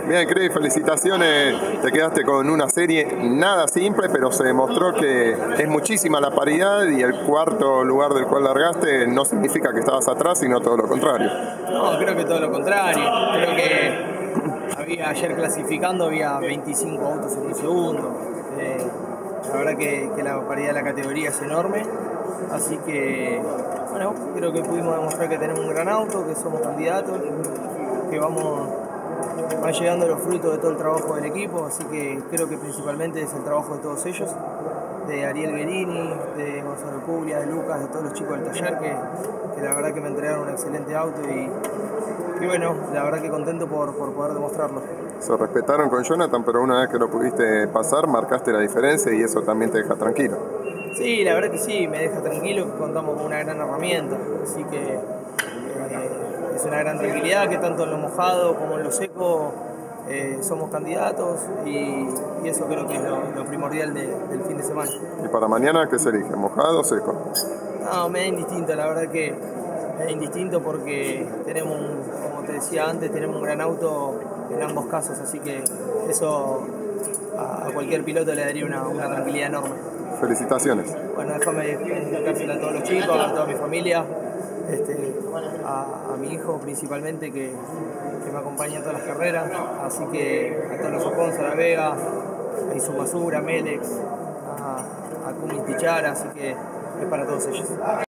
Bien, Cris, felicitaciones. Te quedaste con una serie nada simple, pero se demostró que es muchísima la paridad y el cuarto lugar del cual largaste no significa que estabas atrás, sino todo lo contrario. No, creo que todo lo contrario. Creo que ayer clasificando había 25 autos en un segundo. La verdad que la paridad de la categoría es enorme. Así que, bueno, creo que pudimos demostrar que tenemos un gran auto, que somos candidatos, que van llegando los frutos de todo el trabajo del equipo, así que creo que principalmente es el trabajo de todos ellos, de Ariel Guerini, de Gonzalo Puglia, de Lucas, de todos los chicos del taller que la verdad que me entregaron un excelente auto y bueno, la verdad que contento por poder demostrarlo. Se respetaron con Jonathan, pero una vez que lo pudiste pasar, marcaste la diferencia y eso también te deja tranquilo. Sí, la verdad que sí, me deja tranquilo, que contamos con una gran herramienta, así que es una gran tranquilidad que tanto en lo mojado como en lo seco somos candidatos y eso creo que es lo primordial del fin de semana. ¿Y para mañana qué se elige? ¿Mojado o seco? No, me da indistinto, la verdad que me da indistinto porque tenemos, como te decía antes, tenemos un gran auto en ambos casos, así que eso a cualquier piloto le daría una tranquilidad enorme. Felicitaciones. Bueno, déjame dedicársela a todos los chicos, a toda mi familia, a mi hijo principalmente que me acompaña en todas las carreras, así que a todos los sponsors, a Vega, a Isumasura, a Melex, a Kumis Tichara, así que es para todos ellos.